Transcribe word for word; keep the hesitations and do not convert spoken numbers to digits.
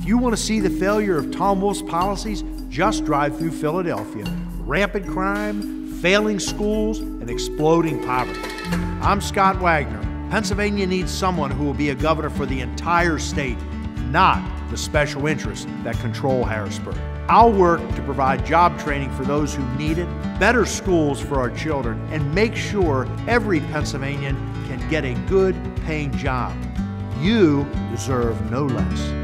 you want to see the failure of Tom Wolf's policies, just drive through Philadelphia. Rampant crime, failing schools, and exploding poverty. I'm Scott Wagner. Pennsylvania needs someone who will be a governor for the entire state, not the special interests that control Harrisburg. I'll work to provide job training for those who need it, better schools for our children, and make sure every Pennsylvanian can get a good paying job. You deserve no less.